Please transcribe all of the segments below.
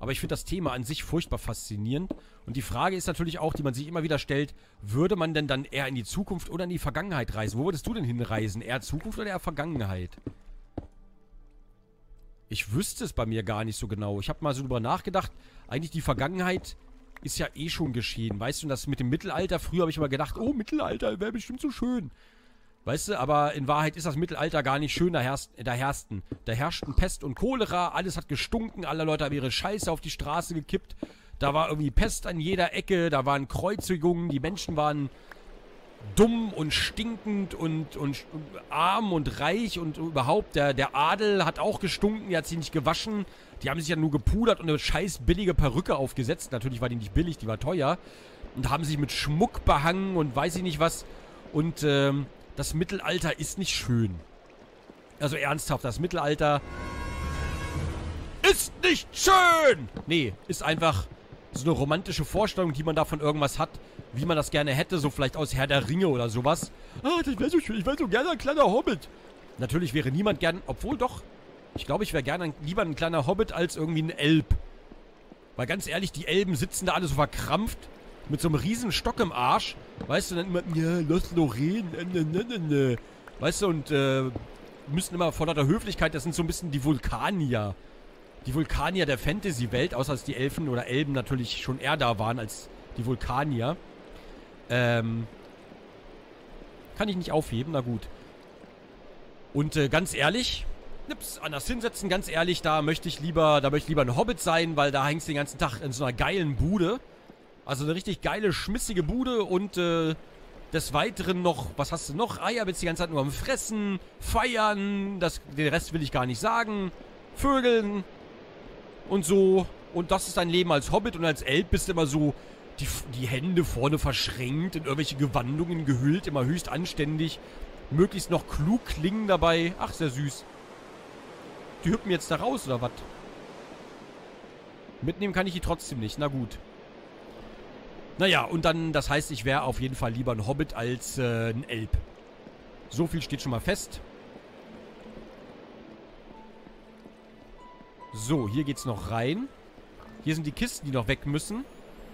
Aber ich finde das Thema an sich furchtbar faszinierend. Und die Frage ist natürlich auch, die man sich immer wieder stellt, würde man denn dann eher in die Zukunft oder in die Vergangenheit reisen? Wo würdest du denn hinreisen? Eher Zukunft oder eher Vergangenheit? Ich wüsste es bei mir gar nicht so genau. Ich habe mal so drüber nachgedacht. Eigentlich die Vergangenheit ist ja eh schon geschehen. Weißt du, das mit dem Mittelalter, früher habe ich immer gedacht, oh, Mittelalter wäre bestimmt so schön. Weißt du, aber in Wahrheit ist das Mittelalter gar nicht schön. Da herrschten Pest und Cholera, alles hat gestunken, alle Leute haben ihre Scheiße auf die Straße gekippt. Da war irgendwie Pest an jeder Ecke, da waren Kreuzigungen, die Menschen waren dumm und stinkend und arm und reich und überhaupt, der Adel hat auch gestunken, die hat sich nicht gewaschen. Die haben sich ja nur gepudert und eine scheiß billige Perücke aufgesetzt. Natürlich war die nicht billig, die war teuer. Und haben sich mit Schmuck behangen und weiß ich nicht was. Und, das Mittelalter ist nicht schön. Also ernsthaft, das Mittelalter ist nicht schön! Nee, ist einfach so eine romantische Vorstellung, die man da von irgendwas hat, wie man das gerne hätte, so vielleicht aus Herr der Ringe oder sowas. Ah, das wäre so schön, ich wäre so gerne ein kleiner Hobbit. Natürlich wäre niemand gern, obwohl doch, ich glaube, ich wäre gerne lieber ein kleiner Hobbit als irgendwie ein Elb. Weil ganz ehrlich, die Elben sitzen da alle so verkrampft. Mit so einem riesen Stock im Arsch. Weißt du, dann immer, ja, Los Lorraine, ne. Weißt du, und, müssen immer vor lauter Höflichkeit, das sind so ein bisschen die Vulkanier. Die Vulkanier der Fantasy-Welt, außer dass die Elfen oder Elben natürlich schon eher da waren als die Vulkanier. Kann ich nicht aufheben, na gut. Und, ganz ehrlich, nips, anders hinsetzen, ganz ehrlich, da möchte ich lieber ein Hobbit sein, weil da hängst du den ganzen Tag in so einer geilen Bude. Also eine richtig geile, schmissige Bude und des Weiteren noch, was hast du noch? Ah ja, bist die ganze Zeit nur am Fressen, Feiern, den Rest will ich gar nicht sagen, Vögeln und so. Und das ist dein Leben als Hobbit und als Elb bist du immer so die Hände vorne verschränkt, in irgendwelche Gewandungen gehüllt, immer höchst anständig, möglichst noch klug klingen dabei. Ach, sehr süß. Die hüpfen jetzt da raus, oder was? Mitnehmen kann ich die trotzdem nicht, na gut. Naja, und dann, das heißt, ich wäre auf jeden Fall lieber ein Hobbit als ein Elb. So viel steht schon mal fest. So, hier geht's noch rein. Hier sind die Kisten, die noch weg müssen.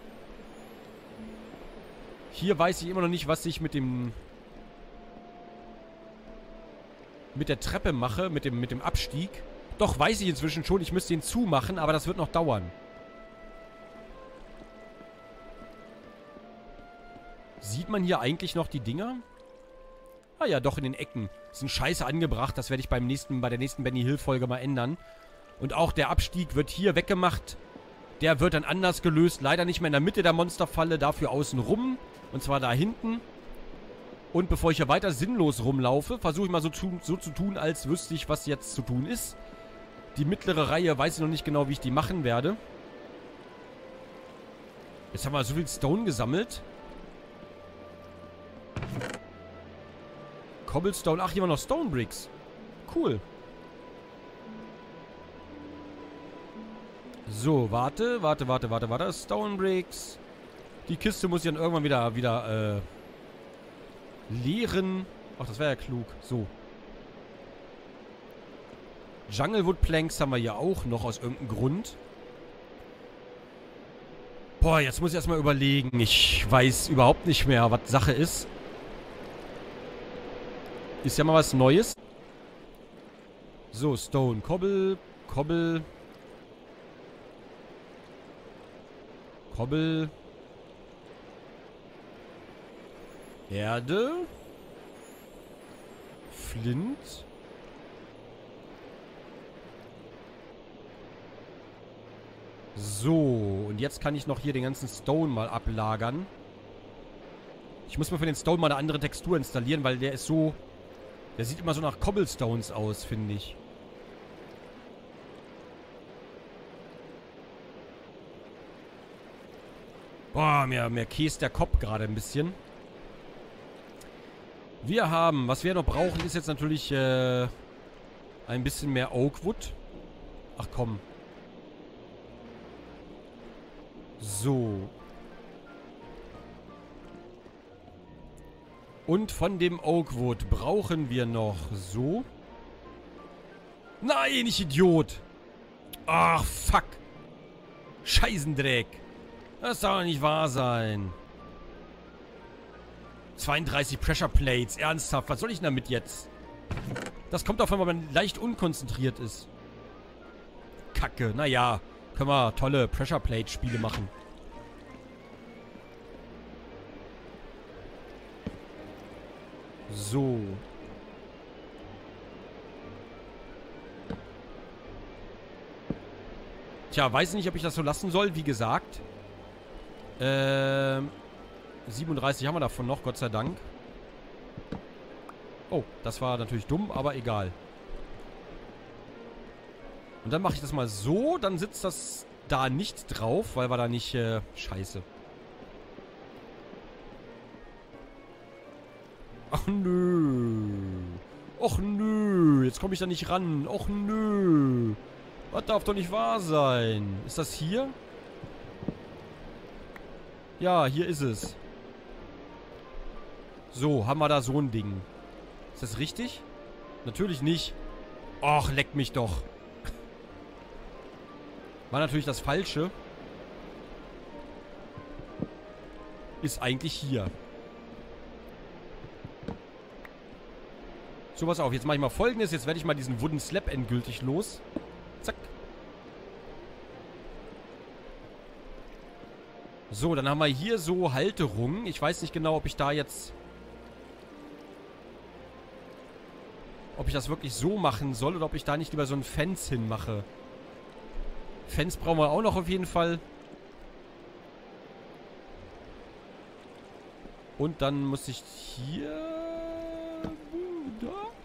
Hier weiß ich immer noch nicht, was ich mit der Treppe mache, mit dem Abstieg. Doch, weiß ich inzwischen schon, ich müsste ihn zumachen, aber das wird noch dauern. Sieht man hier eigentlich noch die Dinger? Ah ja, doch in den Ecken. Sind scheiße angebracht. Das werde ich bei der nächsten Benny Hill Folge mal ändern. Und auch der Abstieg wird hier weggemacht. Der wird dann anders gelöst. Leider nicht mehr in der Mitte der Monsterfalle, dafür außen rum. Und zwar da hinten. Und bevor ich hier weiter sinnlos rumlaufe, versuche ich mal so zu tun, als wüsste ich, was jetzt zu tun ist. Die mittlere Reihe weiß ich noch nicht genau, wie ich die machen werde. Jetzt haben wir so viel Stone gesammelt. Cobblestone. Ach, hier waren noch Stone Bricks. Cool. So, warte. Stone Bricks. Die Kiste muss ich dann irgendwann wieder leeren. Ach, das wäre ja klug. So. Junglewood Planks haben wir hier auch noch aus irgendeinem Grund. Boah, jetzt muss ich erstmal überlegen. Ich weiß überhaupt nicht mehr, was Sache ist. Ist ja mal was Neues. So, Stone. Cobble. Erde. Flint. So, und jetzt kann ich noch hier den ganzen Stone mal ablagern. Ich muss mir für den Stone mal eine andere Textur installieren, weil der ist so... Der sieht immer so nach Cobblestones aus, finde ich. Boah, mir käst der Kopf gerade ein bisschen. Wir haben, was wir noch brauchen, ist jetzt natürlich ein bisschen mehr Oakwood. Ach komm. So. Und von dem Oakwood brauchen wir noch so. Nein, ich Idiot. Ach, fuck. Scheißendreck. Das soll doch nicht wahr sein. 32 Pressure Plates. Ernsthaft, was soll ich denn damit jetzt? Das kommt davon, wenn man leicht unkonzentriert ist. Kacke. Naja, können wir tolle Pressure Plate Spiele machen. So. Tja, weiß nicht, ob ich das so lassen soll, wie gesagt. 37 haben wir davon noch, Gott sei Dank. Oh, das war natürlich dumm, aber egal. Und dann mache ich das mal so, dann sitzt das da nicht drauf, weil wir da nicht... scheiße. Ach nö. Och nö, jetzt komme ich da nicht ran. Och nö. Das darf doch nicht wahr sein. Ist das hier? Ja, hier ist es. So, haben wir da so ein Ding. Ist das richtig? Natürlich nicht. Och, leck mich doch. War natürlich das Falsche. Ist eigentlich hier. So, pass auf. Jetzt mache ich mal Folgendes. Jetzt werde ich mal diesen Wooden Slab endgültig los. Zack. So, dann haben wir hier so Halterungen. Ich weiß nicht genau, ob ich da jetzt... Ob ich das wirklich so machen soll oder ob ich da nicht lieber so ein Fence hinmache. Fence brauchen wir auch noch auf jeden Fall. Und dann muss ich hier... Da?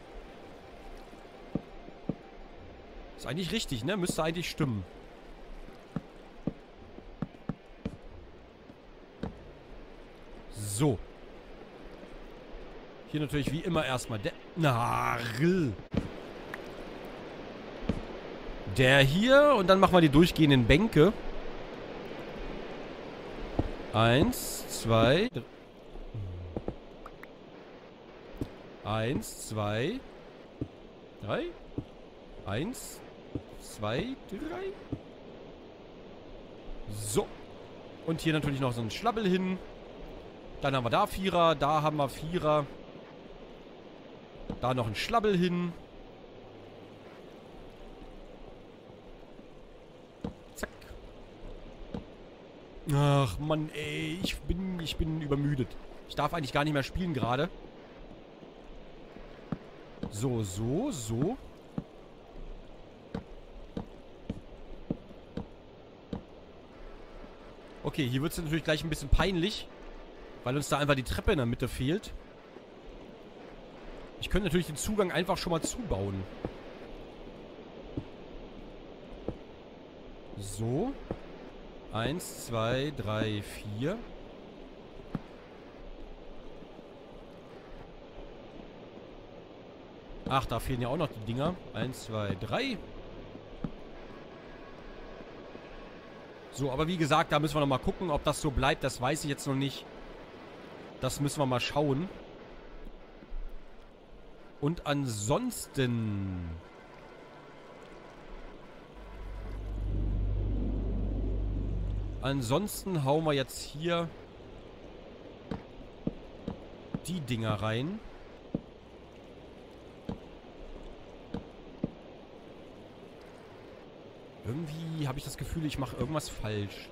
Ist eigentlich richtig, ne? Müsste eigentlich stimmen. So. Hier natürlich wie immer erstmal der... Der hier. Und dann machen wir die durchgehenden Bänke. 1, 2... 1, 2... 3... 1, 2, 3... So. Und hier natürlich noch so ein Schlabbel hin. Dann haben wir da Vierer, da haben wir Vierer. Da noch ein Schlabbel hin. Zack. Ach, Mann, ey. Ich bin übermüdet. Ich darf eigentlich gar nicht mehr spielen gerade. So, so, so. Okay, hier wird es natürlich gleich ein bisschen peinlich. Weil uns da einfach die Treppe in der Mitte fehlt. Ich könnte natürlich den Zugang einfach schon mal zubauen. So. 1, 2, 3, 4. Ach, da fehlen ja auch noch die Dinger. 1, 2, 3. So, aber wie gesagt, da müssen wir noch mal gucken, ob das so bleibt. Das weiß ich jetzt noch nicht. Das müssen wir mal schauen. Und ansonsten... Ansonsten hauen wir jetzt hier die Dinger rein. Irgendwie habe ich das Gefühl, ich mache irgendwas falsch.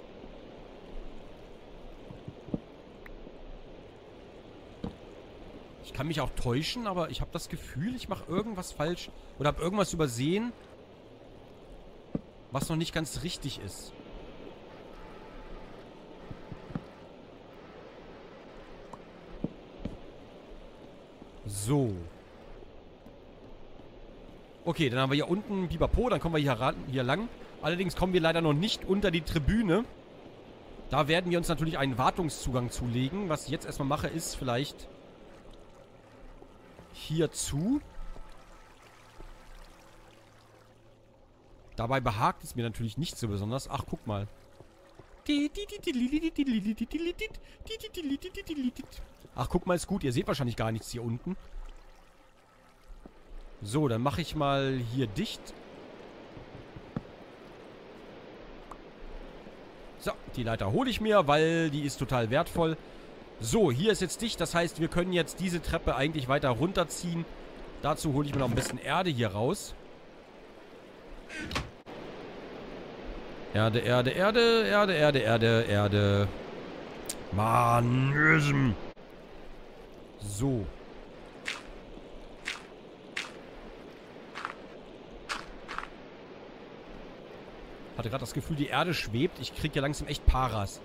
Ich kann mich auch täuschen, aber ich habe das Gefühl, ich mache irgendwas falsch. Oder habe irgendwas übersehen, was noch nicht ganz richtig ist. So. Okay, dann haben wir hier unten Pipapo, dann kommen wir hier lang. Allerdings kommen wir leider noch nicht unter die Tribüne. Da werden wir uns natürlich einen Wartungszugang zulegen. Was ich jetzt erstmal mache, ist vielleicht hier zu. Dabei behagt es mir natürlich nicht so besonders. Ach, guck mal. Ach, guck mal, ist gut. Ihr seht wahrscheinlich gar nichts hier unten. So, dann mache ich mal hier dicht. So, die Leiter hole ich mir, weil die ist total wertvoll. So, hier ist jetzt dicht. Das heißt, wir können jetzt diese Treppe eigentlich weiter runterziehen. Dazu hole ich mir noch ein bisschen Erde hier raus. Erde, Erde, Erde, Erde, Erde, Erde, Erde. Mann. So. Hatte gerade das Gefühl, die Erde schwebt. Ich kriege ja langsam echt Paras.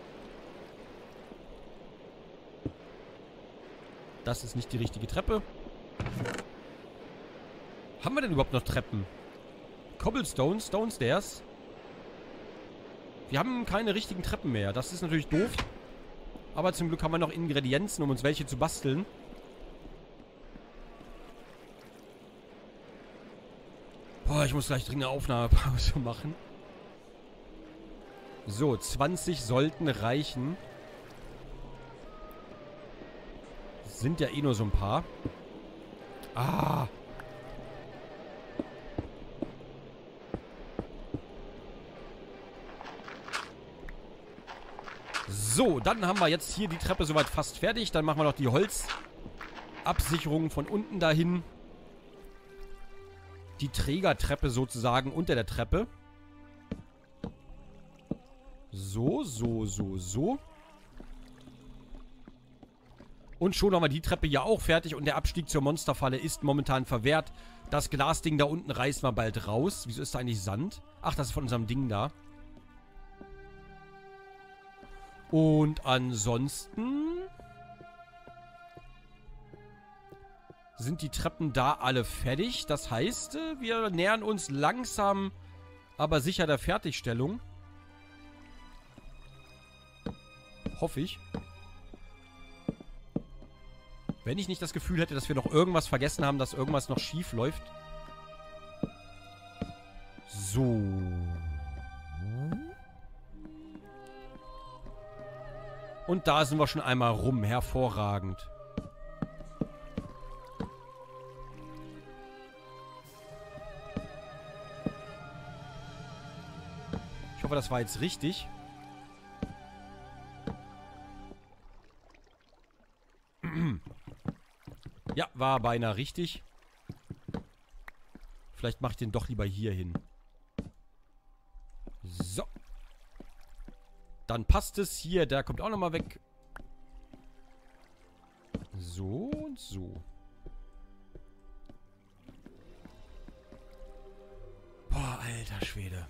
Das ist nicht die richtige Treppe. Haben wir denn überhaupt noch Treppen? Cobblestone, Stone Stairs. Wir haben keine richtigen Treppen mehr. Das ist natürlich doof. Aber zum Glück haben wir noch Ingredienzen, um uns welche zu basteln. Boah, ich muss gleich dringend eine Aufnahmepause machen. So, 20 sollten reichen. Sind ja eh nur so ein paar. Ah. So, dann haben wir jetzt hier die Treppe soweit fast fertig. Dann machen wir noch die Holzabsicherung von unten dahin. Die Trägertreppe sozusagen unter der Treppe. So, so, so, so. Und schon haben wir die Treppe ja auch fertig und der Abstieg zur Monsterfalle ist momentan verwehrt. Das Glasding da unten reißen wir bald raus. Wieso ist da eigentlich Sand? Ach, das ist von unserem Ding da. Und ansonsten sind die Treppen da alle fertig. Das heißt, wir nähern uns langsam, aber sicher der Fertigstellung. Hoffe ich. Wenn ich nicht das Gefühl hätte, dass wir noch irgendwas vergessen haben, dass irgendwas noch schief läuft. So. Und da sind wir schon einmal rum. Hervorragend. Ich hoffe, das war jetzt richtig. Ja, war beinahe richtig. Vielleicht mache ich den doch lieber hier hin. So. Dann passt es hier. Der kommt auch nochmal weg. So und so. Boah, alter Schwede.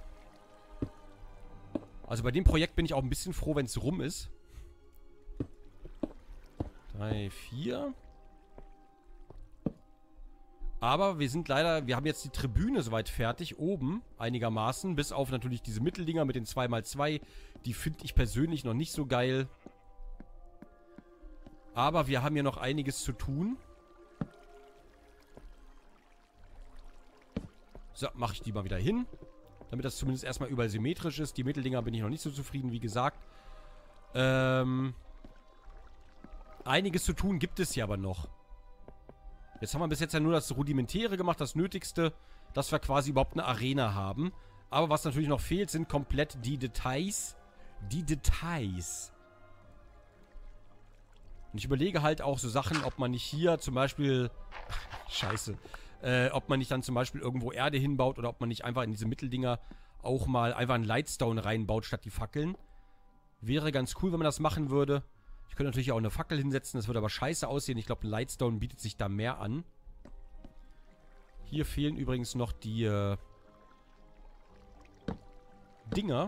Also bei dem Projekt bin ich auch ein bisschen froh, wenn es rum ist. 3, 4. Aber wir sind leider, wir haben jetzt die Tribüne soweit fertig, oben einigermaßen, bis auf natürlich diese Mitteldinger mit den 2×2. Die finde ich persönlich noch nicht so geil. Aber wir haben hier noch einiges zu tun. So, mache ich die mal wieder hin. Damit das zumindest erstmal überall symmetrisch ist. Die Mitteldinger bin ich noch nicht so zufrieden, wie gesagt. Einiges zu tun gibt es hier aber noch. Jetzt haben wir bis jetzt ja nur das Rudimentäre gemacht, das Nötigste, dass wir quasi überhaupt eine Arena haben. Aber was natürlich noch fehlt, sind komplett die Details. Die Details. Und ich überlege halt auch so Sachen, ob man nicht hier zum Beispiel... Scheiße. Ob man nicht dann zum Beispiel irgendwo Erde hinbaut oder ob man nicht einfach in diese Mitteldinger auch mal einfach einen Lightstone reinbaut, statt die Fackeln. Wäre ganz cool, wenn man das machen würde. Ich könnte natürlich auch eine Fackel hinsetzen, das würde aber scheiße aussehen. Ich glaube, ein Lightstone bietet sich da mehr an. Hier fehlen übrigens noch die Dinger.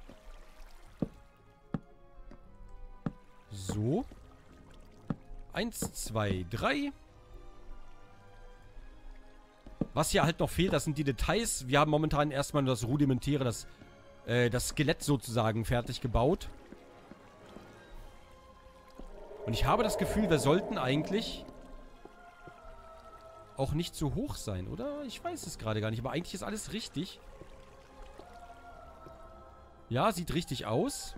So. 1, 2, 3. Was hier halt noch fehlt, das sind die Details. Wir haben momentan erstmal nur das Rudimentäre, das Skelett sozusagen fertig gebaut. Und ich habe das Gefühl, wir sollten eigentlich auch nicht so hoch sein, oder? Ich weiß es gerade gar nicht, aber eigentlich ist alles richtig. Ja, sieht richtig aus.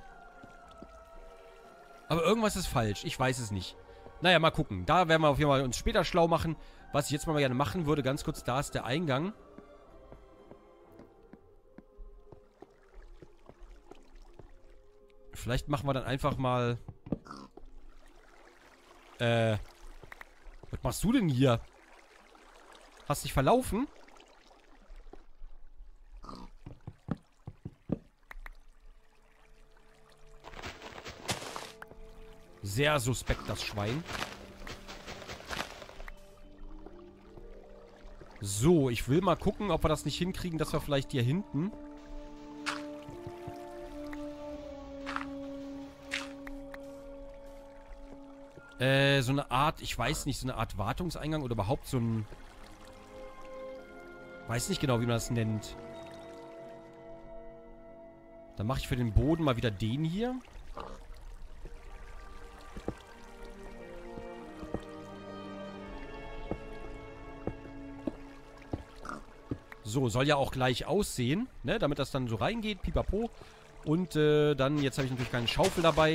Aber irgendwas ist falsch. Ich weiß es nicht. Naja, mal gucken. Da werden wir auf jeden Fall uns später schlau machen. Was ich jetzt mal gerne machen würde, ganz kurz, da ist der Eingang. Vielleicht machen wir dann einfach mal... Was machst du denn hier? Hast dich verlaufen? Sehr suspekt, das Schwein. So, ich will mal gucken, ob wir das nicht hinkriegen, dass wir vielleicht hier hinten... so eine Art, ich weiß nicht, so eine Art Wartungseingang oder überhaupt so ein... Weiß nicht genau, wie man das nennt. Dann mache ich für den Boden mal wieder den hier. So, soll ja auch gleich aussehen, ne? Damit das dann so reingeht, pipapo. Und dann, jetzt habe ich natürlich keine Schaufel dabei.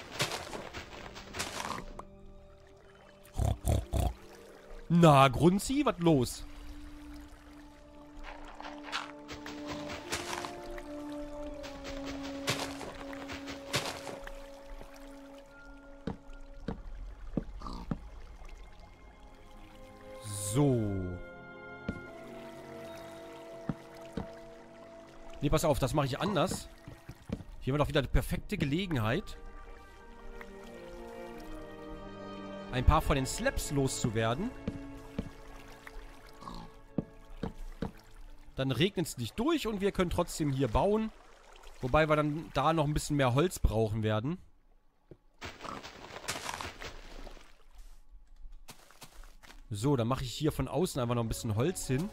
Na, Grunzi, was los? So. Nee, pass auf, das mache ich anders. Hier haben wir doch wieder die perfekte Gelegenheit, ein paar von den Slaps loszuwerden. Dann regnet es nicht durch und wir können trotzdem hier bauen. Wobei wir dann da noch ein bisschen mehr Holz brauchen werden. So, dann mache ich hier von außen einfach noch ein bisschen Holz hin.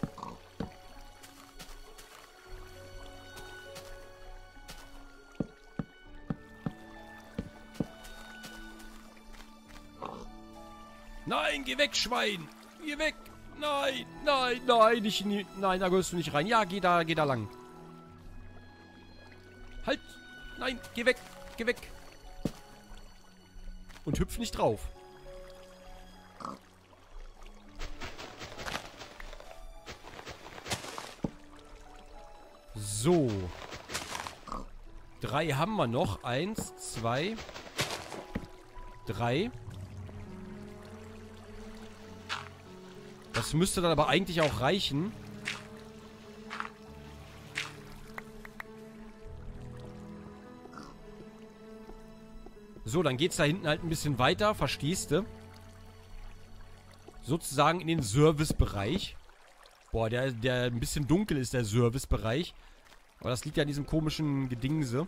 Nein, geh weg, Schwein! Geh weg! Nein, nein, nein, nein, da gehörst du nicht rein. Ja, geh da lang. Halt! Nein, geh weg, geh weg. Und hüpf nicht drauf. So. 3 haben wir noch. 1, 2, 3. Das müsste dann aber eigentlich auch reichen. So, dann geht's da hinten halt ein bisschen weiter, verstehst du? Sozusagen in den Servicebereich. Boah, der ein bisschen dunkel ist, der Servicebereich. Aber das liegt ja an diesem komischen Gedingse.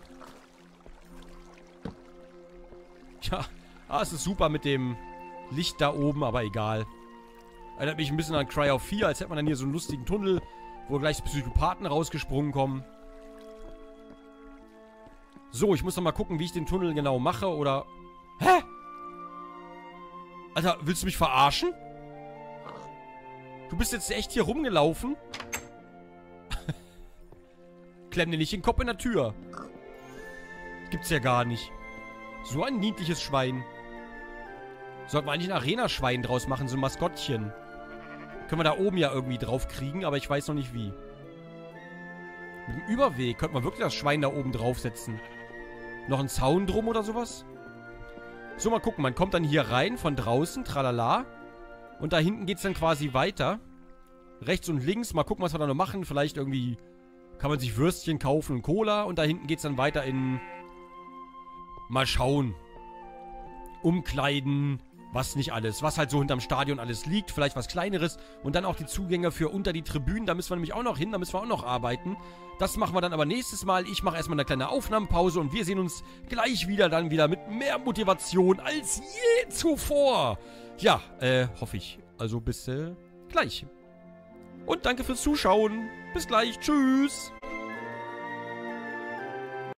Tja, es ist super mit dem Licht da oben, aber egal. Erinnert mich ein bisschen an Cry of 4, als hätte man dann hier so einen lustigen Tunnel, wo gleich Psychopathen rausgesprungen kommen. So, ich muss noch mal gucken, wie ich den Tunnel genau mache, oder... Hä? Alter, willst du mich verarschen? Du bist jetzt echt hier rumgelaufen? Klemm dir nicht den Kopf in der Tür. Gibt's ja gar nicht. So ein niedliches Schwein. Sollten wir eigentlich ein Arena-Schwein draus machen, so ein Maskottchen. Können wir da oben ja irgendwie drauf kriegen, aber ich weiß noch nicht wie. Mit dem Überweg könnte man wirklich das Schwein da oben draufsetzen. Noch ein Zaun drum oder sowas? So, mal gucken. Man kommt dann hier rein von draußen, tralala. Und da hinten geht's dann quasi weiter. Rechts und links. Mal gucken, was wir da noch machen. Vielleicht irgendwie kann man sich Würstchen kaufen und Cola. Und da hinten geht's dann weiter in... Mal schauen. Umkleiden... Was nicht alles. Was halt so hinterm Stadion alles liegt. Vielleicht was Kleineres. Und dann auch die Zugänge für unter die Tribünen. Da müssen wir nämlich auch noch hin. Da müssen wir auch noch arbeiten. Das machen wir dann aber nächstes Mal. Ich mache erstmal eine kleine Aufnahmepause. Und wir sehen uns gleich wieder dann wieder mit mehr Motivation als je zuvor. Ja, hoffe ich. Also bis gleich. Und danke fürs Zuschauen. Bis gleich. Tschüss.